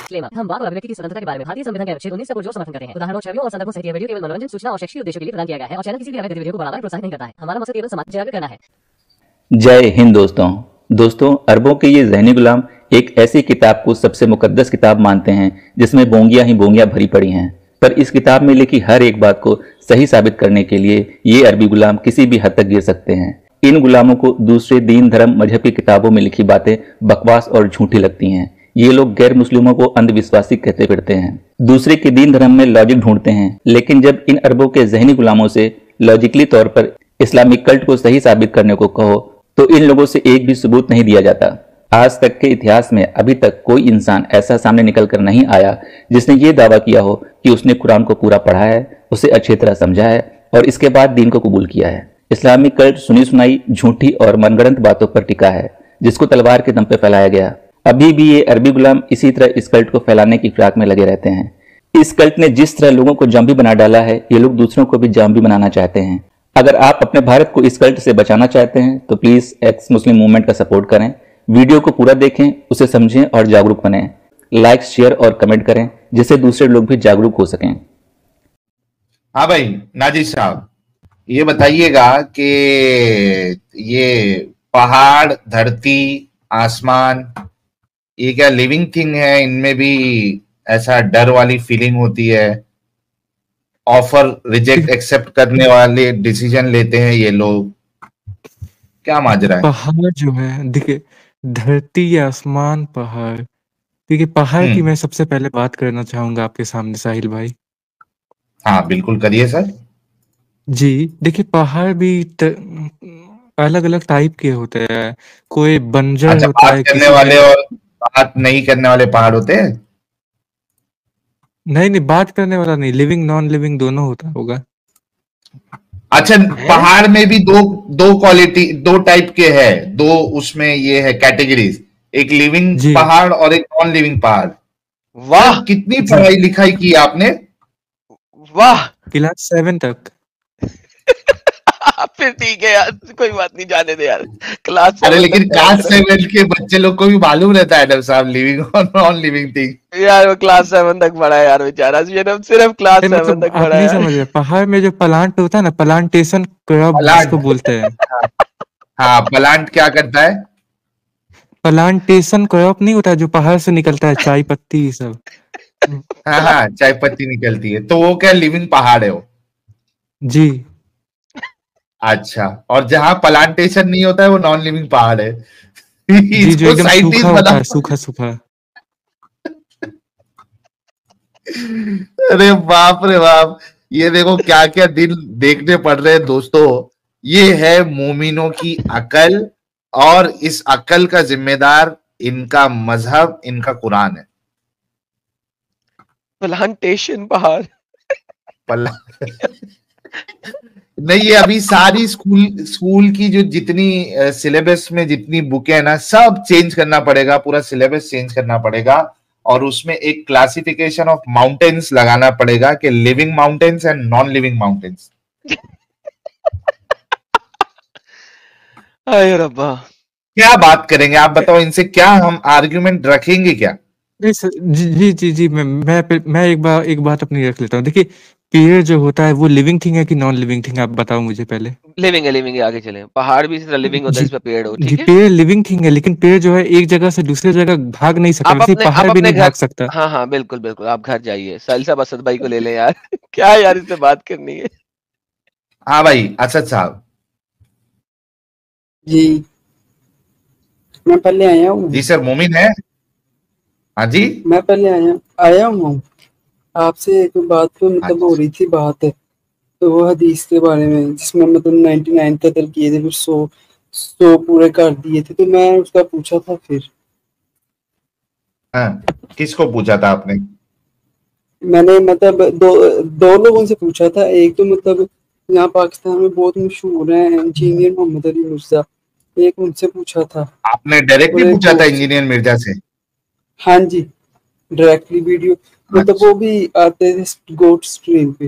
Disclaimer, हम वाक और अभिव्यक्ति की स्वतंत्रता के बारे में भारतीय संविधान के अनुच्छेद 19 को जोर समर्थन करते हैं। उदाहरणों, छवियों और संदर्भों सहित यह वीडियो केवल मनोरंजन, सूचना और शैक्षिक उद्देश्यों के लिए प्रदान किया गया है और चैनल किसी भी अवैध गतिविधियों को बढ़ावा या प्रोत्साहित नहीं करता है। हमारा मकसद केवल समाज जागरूक करना है। जय हिंद दोस्तों, अरबों के ये ज़हनी गुलाम एक ऐसी किताब को सबसे मुकद्दस किताब मानते हैं जिसमें बोंगियां ही बोंगियां भरी पड़ी हैं। पर इस किताब में लिखी हर एक बात को सही साबित करने के लिए ये अरबी गुलाम किसी भी हद तक गिर सकते हैं। इन गुलामों को दूसरे दीन, धर्म, मजहब की किताबों में लिखी बातें बकवास और झूठी लगती हैं। ये लोग गैर मुस्लिमों को अंधविश्वासी कहते फिरते हैं, दूसरे के दीन धर्म में लॉजिक ढूंढते हैं। लेकिन जब इन अरबों के ज़हनी गुलामों से लॉजिकली तौर पर इस्लामिक कल्ट को सही साबित करने को कहो तो इन लोगों से एक भी सबूत नहीं दिया जाता। आज तक के इतिहास में अभी तक कोई इंसान ऐसा सामने निकल कर नहीं आया जिसने ये दावा किया हो कि उसने कुरान को पूरा पढ़ा है, उसे अच्छी तरह समझा है और इसके बाद दीन को कबूल किया है। इस्लामिक कल्ट सुनी सुनाई, झूठी और मनगढ़ंत बातों पर टिका है जिसको तलवार के दम पे फैलाया गया। अभी भी ये अरबी गुलाम इसी तरह इस कल्ट को फैलाने की फिराक में लगे रहते हैं। इस कल्ट ने जिस तरह लोगों को जॉम्बी बना डाला है, ये लोग दूसरों को भी जॉम्बी बनाना चाहते हैं। अगर आप अपने भारत को इस कल्ट से बचाना चाहते हैं तो प्लीज एक्स मुस्लिम मूवमेंट का सपोर्ट करें, वीडियो को पूरा देखें, उसे समझें और जागरूक बनें। लाइक, शेयर और कमेंट करें जिससे दूसरे लोग भी जागरूक हो सकें। हाँ भाई नाजिर साहब, ये बताइएगा कि ये पहाड़, धरती, आसमान, ये क्या लिविंग थिंग है? इनमें भी ऐसा डर वाली फीलिंग होती है? ऑफर रिजेक्ट एक्सेप्ट करने वाले डिसीजन लेते हैं ये लोग, क्या माजरा है? पहाड़ जो है, देखिए, धरती, आसमान, पहाड़। देखिए, पहाड़ की मैं सबसे पहले बात करना चाहूंगा आपके सामने साहिल भाई। हाँ बिल्कुल करिए सर जी, देखिए, पहाड़ भी अलग अलग टाइप के होते हैं। कोई बंजर अच्छा, होता बात है, करने किसी वाले में और बात नहीं करने वाले पहाड़ होते हैं? नहीं, बात करने वाला नहीं, लिविंग नॉन लिविंग दोनों होता होगा। अच्छा, पहाड़ में भी दो क्वालिटी, दो टाइप के है, दो उसमें ये है कैटेगरीज, एक लिविंग जी। पहाड़ और एक नॉन लिविंग पहाड़। वाह, कितनी पढ़ाई लिखाई की आपने? वाह, क्लास 7 तक। फिर ठीक है यार, कोई बात नहीं, जाने दे यार। क्लास अरे 7 लेकिन तक क्लास 7 के बच्चे लोग को भी मालूम रहता है साहब, लिविंग और नॉन लिविंग थिंग। यार, वो क्लास 7 तक पढ़ा है यार बेचारा, सिर्फ क्लास 7 मतलब तक आप पढ़ा है नहीं यार। समझ रहे, पहाड़ में जो प्लांट होता है ना, प्लांटेशन क्रॉप जिसको बोलते हैं। हाँ, प्लांट क्या करता है? प्लांटेशन क्रॉप नहीं होता जो पहाड़ से निकलता है, चाय पत्ती सब। हाँ, चाय पत्ती निकलती है, तो वो क्या लिविंग पहाड़ है वो? जी। अच्छा, और जहां प्लांटेशन नहीं होता है वो नॉन लिविंग पहाड़ है। जी, जो इसको एकदम साइंटिस्ट सूखा होता बना। है, सूखा सूखा। अरे बाप रे बाप, ये देखो क्या क्या दिन देखने पड़ रहे हैं दोस्तों। ये है मोमिनों की अकल, और इस अकल का जिम्मेदार इनका मजहब, इनका कुरान है। प्लांटेशन पहाड़। नहीं, ये अभी सारी स्कूल की जो जितनी सिलेबस में जितनी बुकें हैं ना, सब चेंज करना पड़ेगा, पूरा सिलेबस चेंज करना पड़ेगा, और उसमें एक क्लासिफिकेशन ऑफ माउंटेन्स लगाना पड़ेगा कि living mountains and non living mountains. हाय रब्बा, क्या बात करेंगे आप बताओ, इनसे क्या हम आर्ग्यूमेंट रखेंगे क्या? जी जी जी, मैं एक बात अपनी रख लेता हूँ। देखिए, पेड़ जो होता है वो लिविंग थिंग है कि नॉन लिविंग थिंग, आप बताओ मुझे पहले। लिविंग है, आगे चले। पहाड़ भी इसी तरह लिविंग होता है, इस पे पेड़ हो, जी, ठीक है। पेड़ लिविंग थिंग है, लेकिन पेड़ जो है एक जगह से दूसरे जगह भाग नहीं सकता, वैसे पहाड़ भी नहीं भाग सकता। हाँ हाँ बिल्कुल बिल्कुल, आप घर जाइए, साहिल साहब असद भाई को ले लें यार। क्या यार, इससे बात करनी है। हाँ भाई असद साहब जी, मैं पहले आया हूँ। जी सर, मोमिन है? हाँ जी, मैं पहले आया हूँ आपसे एक बात पे मतलब हो रही थी बात, तो वो हदीस के बारे में जिसमें मतलब 99 कत्ल किए थे, फिर 100 पूरे कर दिए थे, तो मैं उसका पूछा था फिर। हाँ, किसको पूछा था आपने? मैंने मतलब दो लोगों से पूछा था। एक तो मतलब यहाँ पाकिस्तान में बहुत मशहूर है इंजीनियर मोहम्मद अली मिर्जा, एक उनसे पूछा था। आपने डायरेक्टली पूछा था इंजीनियर मिर्जा से? हाँ जी, डायरेक्टली वीडियो, मतलब वो भी आते थे गोट स्ट्रीम पे।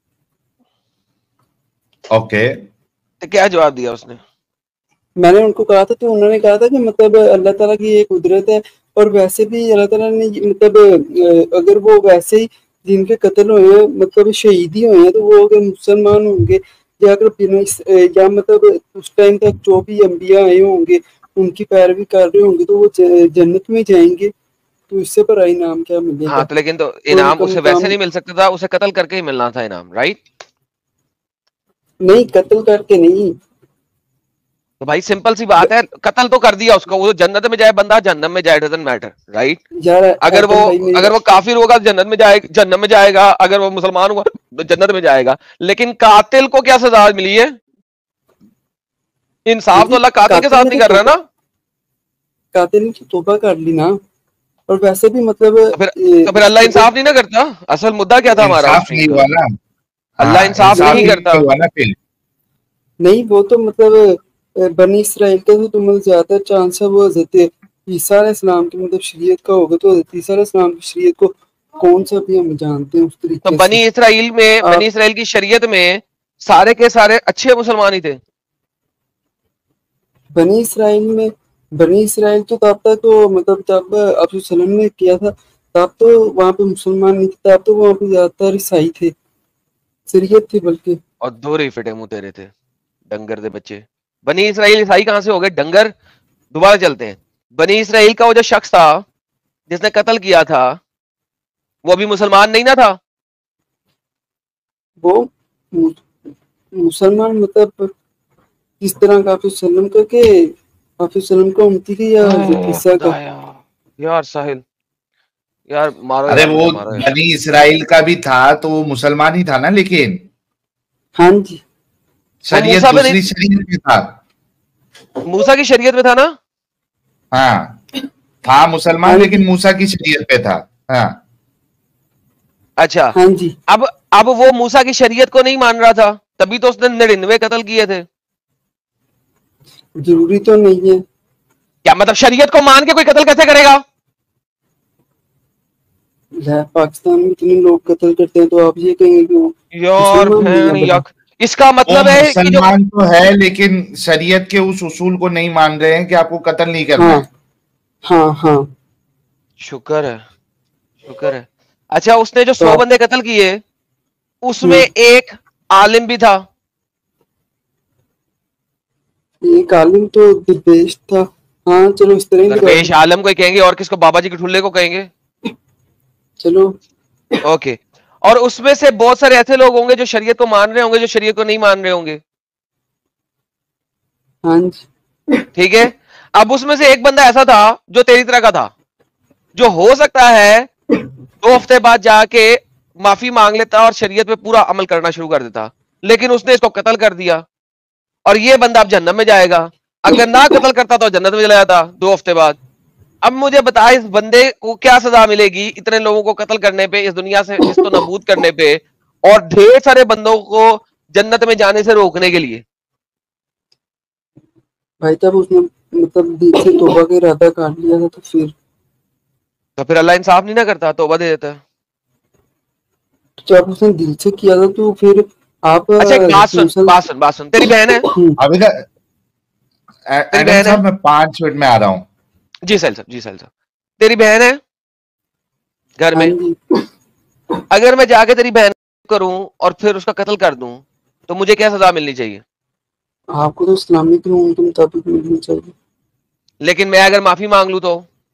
ओके, तो क्या जवाब दिया उसने? मैंने उनको कहा था, तो उन्होंने कहा था कि मतलब अल्लाह ताला की एक कुदरत है, और वैसे भी अल्लाह ताला ने मतलब अगर वो वैसे ही जिनके कत्ल हुए हैं मतलब शहीद ही हुए हैं, तो वो अगर मुसलमान होंगे या अगर बिना या मतलब उस टाइम तक जो भी अंबिया आए होंगे उनकी पैरवी कर रहे होंगे, तो वो जन्नत में जाएंगे। तो इससे बड़ा इनाम क्या मिलेगा? हाँ तो लेकिन तो तो इनाम उनका उसे वैसे मुकाम नहीं मिल सकता था, उसे कत्ल करके ही मिलना था इनाम, राइट? नहीं, कत्ल करके नहीं। तो भाई सिंपल सी बात है, कत्ल तो कर दिया उसको, वो जन्नत में जाए बंदा जन्नत में जाए, डजंट मैटर, राइट? यार अगर वो एडम भाई मेरी अगर वो काफिर होगा जन्नत में जाएगा, जन्नत में जाएगा, अगर वो मुसलमान हुआ तो जन्नत में जाएगा। लेकिन कातिल को क्या सजा मिली है? इंसाफ तो अल्लाह कातिल के साथ नहीं कर रहा ना। कातिल ने तो तौबा कर ली ना। और वैसे भी मतलब तो फिर अल्लाह इंसाफ नहीं ना करता। असल मुद्दा क्या था हमारा इंसाफ नहीं हुआ ना। अल्लाह इंसाफ नहीं करता। हुआ ना फिर। नहीं, वो तो मतलब बनी इसराइल का तो मतलब ज्यादा चांस है वो हजरत ईसा अलैहिस्सलाम की मतलब शरीयत का होगा। तो हजरत ईसा अलैहिस्सलाम की शरीयत को कौन सा भी हम जानते हैं उस तो तरीके बनी से। इसराइल में, बनी इसराइल की शरीयत में सारे के सारे अच्छे मुसलमान ही थे। बनी इसराइल में, बनी इसराइल तो तब तक तो मतलब जब अब्दुल सलाम ने किया था तब तो वहां पे मुसलमान नहीं थे, तब तो वहां पे ज्यादातर ईसाई थे, शरीयत थी बल्कि। और दो ही फिटे मुंह तेरे थे, डंगर दे बच्चे। बनी इसराइल ईसाई कहां से हो गए डंगर? दोबारा चलते हैं। बनी इसराइल का वो जो शख्स था जिसने कत्ल किया था, वो भी मुसलमान नहीं ना था? वो मुसलमान मतलब किस तरह का हाफिज सल्लम का के हाफिज सल्लम का उम्मती की या हजरत ईसा का? यार साहिल, यार मारो अरे यार, वो मुझे मारो यार। बनी इसराइल का भी था तो वो मुसलमान ही था ना, लेकिन हाँ जी, शरीयत मूसा पे दूसरी शरीयत में था। मूसा की शरीयत में था ना? हाँ था मुसलमान, हाँ लेकिन जी, मूसा की शरीयत पे था। हाँ अच्छा, हाँ जी। अब वो मूसा की शरीयत को नहीं मान रहा था, तभी तो उसने 99 कत्ल किए थे। जरूरी तो नहीं है। क्या मतलब शरीयत को मान के कोई कत्ल कैसे करेगा? पाकिस्तान में इतने लोग कत्ल करते हैं, तो आप ये कहेंगे कि वो यार मुसलमान नहीं है भैन भला? यक, इसका वो मतलब है कि जो मुसलमान तो है, लेकिन शरीयत के उस उसूल को नहीं मान रहे हैं कि आपको कत्ल नहीं करना हाँ है। हाँ हाँ। शुक्र है, शुक्र है। अच्छा, उसने जो तो 100 आप बंदे कत्ल किए उसमें एक आलिम भी था। एक आलिम तो दरवेश था। हाँ चलो इस तरह की बात दरवेश आलम को ही कहेंगे, और किसको? बाबा जी के ठुल्ले को कहेंगे। है। चलो ओके। और उसमें से बहुत सारे ऐसे लोग होंगे जो शरीयत को मान रहे होंगे, जो शरीयत को नहीं मान रहे होंगे। हाँ जी, ठीक है। अब उसमें से एक बंदा ऐसा था जो तेरी तरह का था, जो हो सकता है 2 हफ्ते बाद जाके माफी मांग लेता और शरीयत पे पूरा अमल करना शुरू कर देता, लेकिन उसने इसको कत्ल कर दिया। और ये बंदा अब जन्नत में जाएगा। अगर ना कत्ल करता तो जन्नत में चला जाता 2 हफ्ते बाद। अब मुझे बता, इस बंदे को क्या सजा मिलेगी इतने लोगों को कत्ल करने पे, इस दुनिया से इसको नबूद करने पे, और ढेर सारे बंदों को जन्नत में जाने से रोकने के लिए? भाई जब उसने मतलब दिल से तौबा का इरादा कर लिया था तो फिर अल्लाह इंसाफ नहीं ना करता, तौबा दे देता है। जब उसने दिल से किया था तो फिर आप अच्छा एक बात सुन, मुसल बात सुन, बात सुन। तेरी बहन है? अभी तक तेरी एडम बहन है? साहब मैं 5 मिनट में आ रहा हूँ। जी साहिल साहब, जी साहिल साहब। तेरी बहन है घर हाँ में? जी, अगर मैं जाके तेरी बहन करूं और फिर उसका कत्ल कर दूं, तो मुझे क्या सजा मिलनी चाहिए? आपको तो इस्लामिक कानून के मुताबिक मिलनी चाहिए। लेकिन मैं अगर माफी मांग लूं तो?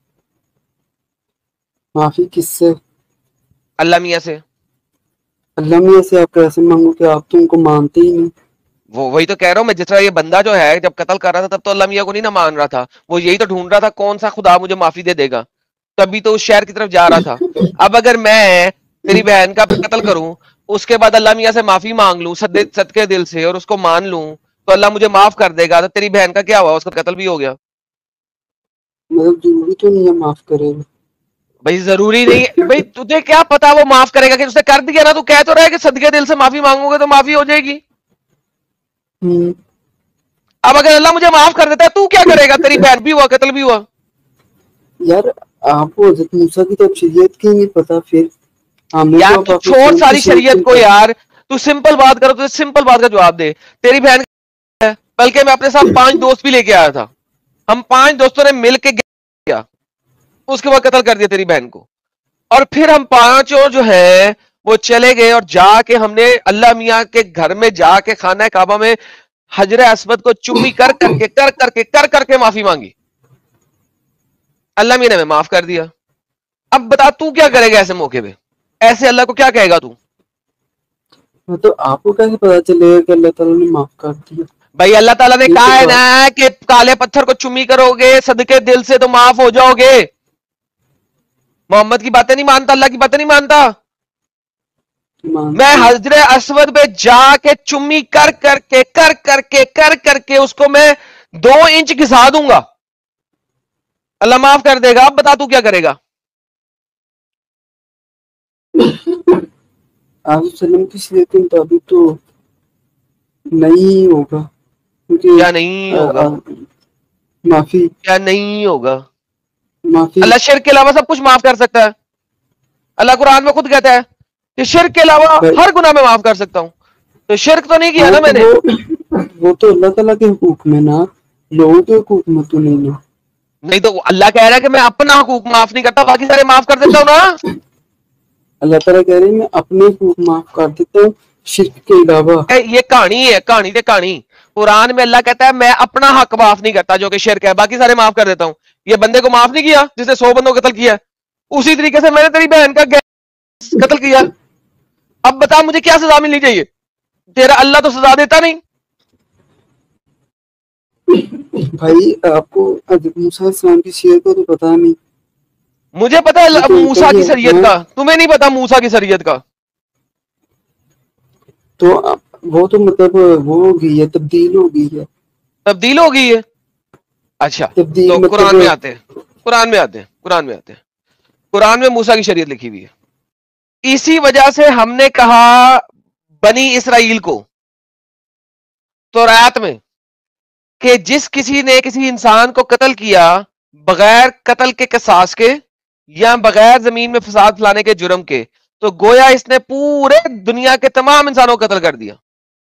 माफी किससे? अल्लाह मियां से। अल्लाह मियां से आप कैसे मांगो कि आप तो उनको मानते ही नहीं? वो वही तो कह रहा हूं मैं, जिस तरह ये बंदा जो है जब कत्ल कर रहा था तब तो अल्लाह मियां को नहीं ना मान रहा था, वो यही तो ढूंढ रहा था कौन सा खुदा मुझे माफी दे देगा, तभी तो उस शहर की तरफ जा रहा था। अब अगर मैं तेरी बहन का कत्ल करूं, उसके बाद अल्लाह मियां से माफी मांग लूं सदके दिल से और उसको मान लूं, तो अल्लाह मुझे माफ कर देगा, तो तेरी बहन का क्या हुआ? उसका कत्ल भी हो गया। मतलब जरूरी तो नहीं है माफ करेगा। भाई जरूरी नहीं है भाई, तुझे क्या पता वो माफ करेगा कि उसने कर दिया ना, तू कह तो रहा है कि सदके दिल से माफी मांगोगे तो माफी हो जाएगी। अब अगर अल्लाह मुझे माफ कर देता है, तू क्या करेगा? तेरी बहन भी हुआ, कत्ल भी हुआ। यार आपको हजरत मूसा की तो शरीयत की नहीं पता, फिर हमें यार तो तू छोड़ सारी शरीयत को यार, तू सिंपल बात करो, तो सिंपल बात का जवाब दे। तेरी बहन है, बल्कि मैं अपने साथ 5 दोस्त भी लेके आया था, हम 5 दोस्तों ने मिल के गया, उसके बाद कत्ल कर दिया तेरी बहन को। और फिर हम पांचों जो है वो चले गए और जाके हमने अल्लाह मियाँ के घर में जाके खाना काबा में हजरे अस्वद को चुम्मी कर करके माफी मांगी। अल्लाह मियाँ ने हमें माफ कर दिया। अब बता तू क्या करेगा ऐसे मौके पे, ऐसे अल्लाह को क्या कहेगा तू? तो आपको कैसे पता चलेगा कि अल्लाह ताला ने माफ कर दिया? भाई अल्लाह ताला ने ये कहा तो है बात- ना कि काले पत्थर को चुम्मी करोगे सदके दिल से तो माफ हो जाओगे। मोहम्मद की बातें नहीं मानता, अल्लाह की बातें नहीं मानता। मैं हजरे अस्वद पे जाके चुम्मी कर करके उसको मैं 2 इंच घिसा दूंगा, अल्लाह माफ कर देगा। अब बता तू क्या करेगा? आप सल्लम की सीरत के मुताबिक तो नहीं होगा, क्योंकि क्या नहीं होगा? माफी क्या नहीं होगा? माफी अल्लाह शिर्क के अलावा सब कुछ माफ कर सकता है। अल्लाह कुरान में खुद कहता है कि शिर्क के अलावा हर गुनाह में माफ कर सकता हूं। तो शिर्क तो नहीं किया ना मैंने। वो तो अल्लाह ताला के हुकूक में ना, लोगों के हुकूक में तो नहीं ना। नहीं तो अल्लाह कह रहा है कि मैं अपना हुकूक माफ नहीं करता, बाकी सारे माफ कर देता हूं ना। अल्लाह ताला कह रहे हैं मैं अपने हुकूक माफ कर देता हूँ शिर्क के अलावा। ये कहानी है, कहानी ते कहानी। कुरान में अल्लाह कहता है मैं अपना हक माफ नहीं करता जो कि शिर्क है, बाकी सारे माफ कर देता हूं। ये बंदे को माफ नहीं किया जिसने 100 बंदों को कत्ल किया, उसी तरीके से मैंने तेरी बहन का कत्ल किया। अब बता मुझे क्या सजा मिलनी चाहिए? तेरा अल्लाह तो सजा देता नहीं। भाई आपको हज़रत मूसा अलैहिस्सलाम की सीरत का तो पता नहीं। मुझे पता है तो मूसा की कहिए, शरीयत हाँ। का, तुम्हें नहीं पता मूसा की शरीयत का। तो वो तो मतलब वो हो गई है, तब्दील हो गई है। तब्दील हो गई है? अच्छा तब्दील तो मतलब कुरान में आते हैं, कुरान में आते हैं, कुरान में आते हैं। कुरान में मूसा की शरीयत लिखी हुई है। इसी वजह से हमने कहा बनी इसराइल को तौरात में कि जिस किसी ने किसी इंसान को कत्ल किया बगैर कत्ल के किसास के या बगैर जमीन में फसाद फैलाने के जुर्म के, तो गोया इसने पूरे दुनिया के तमाम इंसानों को कत्ल कर दिया।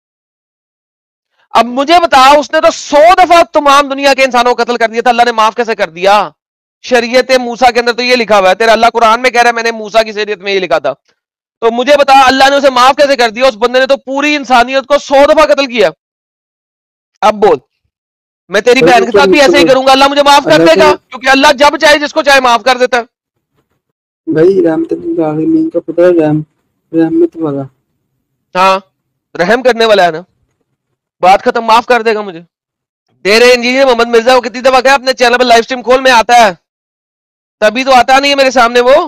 अब मुझे बता, उसने तो 100 दफा तमाम दुनिया के इंसानों को कत्ल कर दिया था, अल्लाह ने माफ कैसे कर दिया? शरीयत मूसा के अंदर तो ये लिखा हुआ है, तेरा अल्लाह कुरान में कह रहा है मैंने मूसा की शरीयत में ये लिखा था। तो मुझे बता अल्लाह ने उसे माफ कैसे कर दिया? उस बंदे ने तो पूरी इंसानियत को 100 दफा कत्ल किया। अब बोल, मैं तेरी बहन के साथ भी ऐसे ही करूंगा, अल्लाह मुझे माफ कर देगा? क्योंकि अल्लाह जब चाहे जिसको चाहे माफ कर देता है। भाई रहमतुल्लिल आलमीन का पता है, रहमत वाला। हाँ रहम करने वाला है ना, बात खत्म, माफ कर देगा मुझे। तेरे इंजीनियर मोहम्मद मिर्जा को कितनी दफा कहा अपने चैनल पर लाइव स्ट्रीम खोल में आता है, तभी तो आता नहीं है मेरे सामने वो।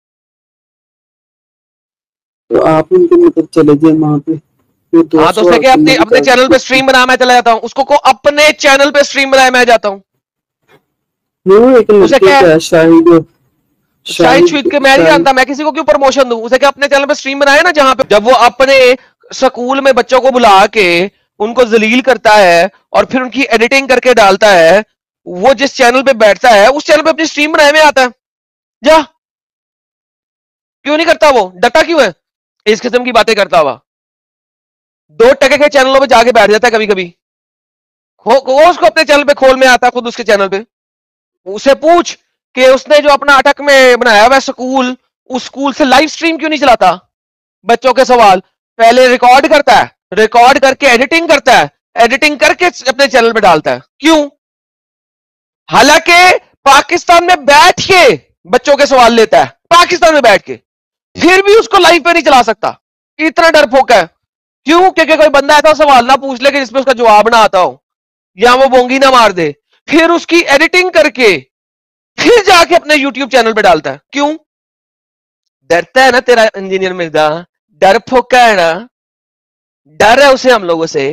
तो आप उनके मतलब चले जाए वहां पे। हाँ तो उसने क्या अपने अपने चैनल पे स्ट्रीम बना, मैं चला जाता हूँ। उसको को अपने चैनल पे स्ट्रीम बनाया, मैं जाता हूँ। वो एक उसे लड़के क्या का है, शाहिद शुहिद के मैं नहीं जानता, मैं किसी को क्यों प्रमोशन दूं? उसे क्या अपने चैनल पे स्ट्रीम बनाया ना, जहां पे जब वो अपने स्कूल में बच्चों को बुला के उनको जलील करता है और फिर उनकी एडिटिंग करके डालता है, वो जिस चैनल पे बैठता है उस चैनल पे अपनी स्ट्रीम बनाए में आता है। जा, क्यों नहीं करता? वो डटा क्यों है इस किस्म की बातें करता हुआ? 2 टके के चैनलों पे जाके बैठ जाता है कभी कभी। उसको अपने चैनल पे खोल में आता है, खुद उसके चैनल पे। उसे पूछ कि उसने जो अपना अटक में बनाया हुआ स्कूल, उस स्कूल से लाइव स्ट्रीम क्यों नहीं चलाता? बच्चों के सवाल पहले रिकॉर्ड करता है, रिकॉर्ड करके एडिटिंग करता है, एडिटिंग करके अपने चैनल पे डालता है। क्यों? हालांकि पाकिस्तान में बैठ के बच्चों के सवाल लेता है, पाकिस्तान में बैठ के, फिर भी उसको लाइव पे नहीं चला सकता। इतना डरपोक है। क्यों? क्योंकि कोई बंदा ऐसा सवाल ना पूछ ले कि जिसमें उसका जवाब ना आता हो, या वो बोंगी ना मार दे, फिर उसकी एडिटिंग करके फिर जाके अपने YouTube चैनल पे डालता है। क्यों? डरता है ना तेरा इंजीनियर मिर्जा, डर फोका है ना, डर है उसे हम लोगों से।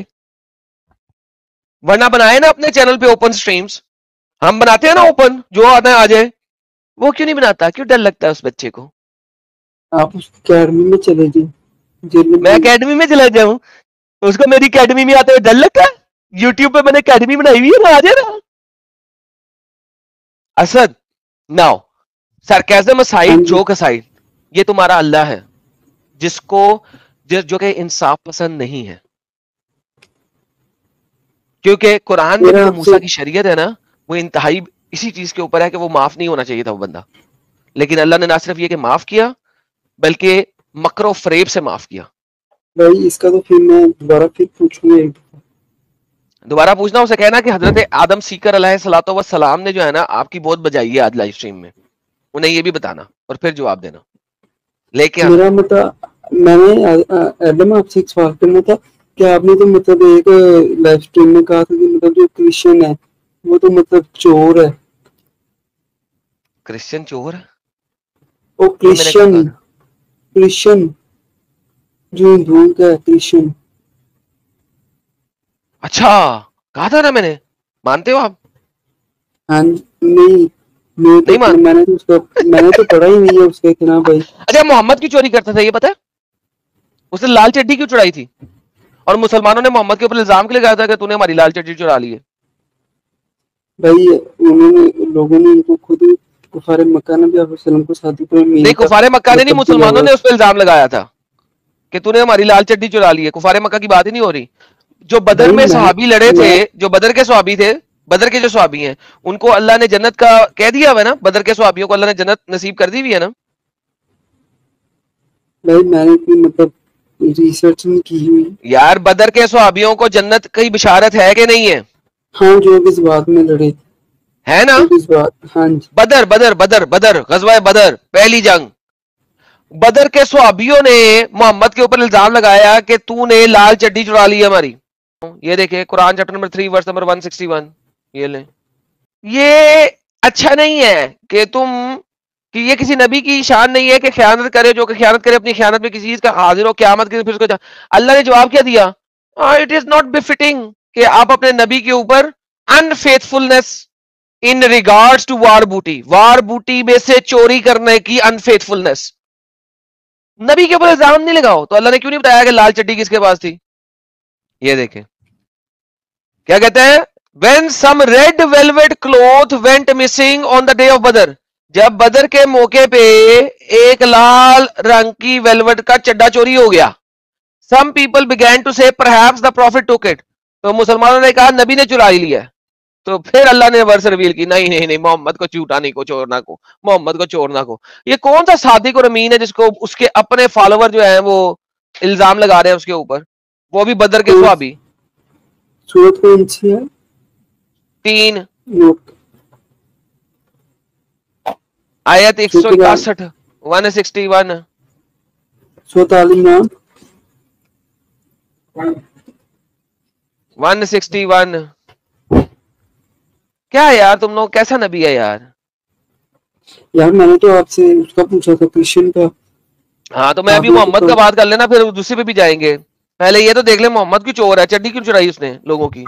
वरना बनाए ना अपने चैनल पे ओपन स्ट्रीम्स, हम बनाते हैं ना ओपन, जो आता है आ जाए। वो क्यों नहीं बनाता? क्यों डर लगता है उस बच्चे को? आप उस अकेडमी में चले जाए। मैं अकेडमी में चला जाऊं, उसको मेरी अकेडमी में आते हुए डर लगता है? यूट्यूब पे मैंने अकेडमी बनाई हुई है ना, आ जाए ना। Asad, now sarcasm aside, joke aside, ये तुम्हारा अल्लाह है जिसको जो कि इंसाफ पसंद नहीं है। क्योंकि कुरान में जो मूसा की शरीयत है ना, वो इंतहाई इसी चीज के ऊपर है कि वो माफ नहीं होना चाहिए था वो बंदा, लेकिन अल्लाह ने ना सिर्फ ये कि माफ किया बल्कि मकरो फरेब से माफ किया। भाई इसका तो फिर मैं दोबारा फिर पूछूंगा, दोबारा पूछना, उसे कहना कि हजरत आदम सीकर अलैहिस्सलातो वस्सलाम ने जो है ना आपकी बहुत बजाई है आज लाइव स्ट्रीम में, उन्हें ये भी बताना और फिर जवाब देना। लेके मेरा मतलब मैंने एडम आपसे एक सवाल करना था कि आपने तो मतलब एक लाइव स्ट्रीम में कहा था कि मतलब जो क्रिश्चियन है वो तो मतलब चोर है। क्रिश्चियन चोर है? वो क्रिश्चियन जो हिंदुओं का है क्रिश्चियन। अच्छा, कहा था ना मैंने, मानते हो आप? हाँ नहीं, मैंने तो पढ़ा ही नहीं है उसका इतना भाई। अच्छा, मोहम्मद की चोरी करता था ये पता है? उसने लाल चड्डी क्यों चुराई थी? और मुसलमानों ने मोहम्मद के ऊपर इल्जाम के लिए लगाया था कि तूने हमारी लाल चड्डी चुरा ली है। भाई लोगों ने उनको खुद कुफारे मक्का ने भी वसल्लम को शादी पर नहीं, कुफारे मक्का ने नहीं, मुसलमानों ने उस पर इल्जाम लगाया था कि तूने हमारी लाल चड्डी चुरा ली है। कुफारे मक्का की बात ही नहीं हो रही। जो बदर में सहाबी लड़े थे, जो बदर के सहाबी थे, बदर के जो सहाबी हैं, उनको अल्लाह ने जन्नत का कह दिया हुआ है ना, बदर के सहाबियों को अल्लाह ने जन्नत नसीब कर दी हुई है ना। भाई मैंने कोई मतलब रिसर्च नहीं की हुई यार। बदर के सहाबियों को जन्नत की बिशारत है कि नहीं है? हाँ, जो इस बात में लड़े है ना। इस बात, हाँ जी। बदर बदर बदर बदर गज़वा बदर, पहली जंग। बदर के सहाबियों ने मोहम्मद के ऊपर इल्जाम लगाया कि तूने लाल चड्डी चुरा ली है हमारी। ये देखे Quran chapter number 3 verse number 161। ये ले, ये अच्छा नहीं है कि कि ये किसी नबी की शान नहीं है कि खयानत करे, जो कि खयानत करे अपनी खयानत में किसी चीज का हाजिर हो क़यामत के फिर उसको। अल्लाह ने जवाब क्या दिया? इट इज नॉट बिफिटिंग कि आप अपने नबी के ऊपर unfaithfulness in regards to war booty में से चोरी करने की अनफेथफुलनेस, नबी के ऊपर इल्जाम नहीं लगाओ। तो अल्लाह ने क्यों नहीं बताया कि लाल चड्डी किसके पास थी? ये देखें क्या कहते हैं, When some red velvet cloth went missing on the day of Badr, जब बदर के मौके पे एक लाल रंग की वेलवेट का चड्डा चोरी हो गया। Some people began to say perhaps the prophet took it, तो मुसलमानों ने कहा नबी ने चुरा लिया। तो फिर अल्लाह ने वर्स रिवील की, नहीं नहीं नहीं, मोहम्मद को चूटाने को, चोरना को, मोहम्मद को चोरना को। ये कौन सा सादिक और अमीन है जिसको उसके अपने फॉलोवर जो है वो इल्जाम लगा रहे हैं उसके ऊपर, वो भी बदर के सहाबी। सूरत कौन सी है? 3 आयत 161 161 161। क्या है यार, तुम लोग कैसा नबी है यार? यार मैंने तो आपसे उसका पूछा था, क्रिश्चियन का। हाँ, तो मैं अभी मोहम्मद का बात कर लेना, फिर दूसरे पे भी जाएंगे। पहले ये तो देख ले मोहम्मद की चोर है, चड्डी क्यों चुराई उसने लोगों की?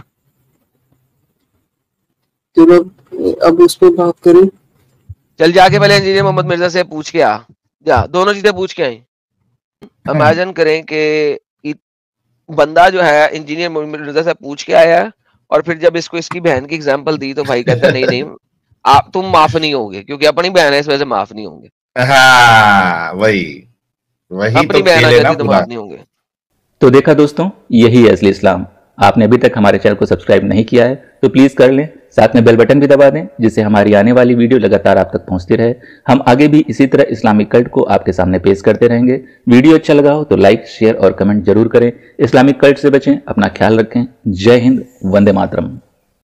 तो अब उस पर बात करें। चल जाके पहले इंजीनियर मोहम्मद मिर्जा से पूछ के आ जा, दोनों चीजें पूछ के आई। इमेजिन करें कि बंदा जो है इंजीनियर मोहम्मद मिर्जा से पूछ के आया और फिर जब इसको इसकी बहन की एग्जांपल दी तो भाई कहता नहीं नहीं आप तुम माफ नहीं होगे क्योंकि अपनी बहन है, इस वजह से माफ नहीं होंगे। हाँ, वही अपनी बहन आ जाती तो माफ नहीं होंगे। तो देखा दोस्तों, यही है असली इस्लाम। आपने अभी तक हमारे चैनल को सब्सक्राइब नहीं किया है तो प्लीज कर लें, साथ में बेल बटन भी दबा दें जिससे हमारी आने वाली वीडियो लगातार आप तक पहुंचती रहे। हम आगे भी इसी तरह इस्लामिक कल्ट को आपके सामने पेश करते रहेंगे। वीडियो अच्छा लगा हो तो लाइक, शेयर और कमेंट जरूर करें। इस्लामिक कल्ट से बचें, अपना ख्याल रखें। जय हिंद, वंदे मातरम।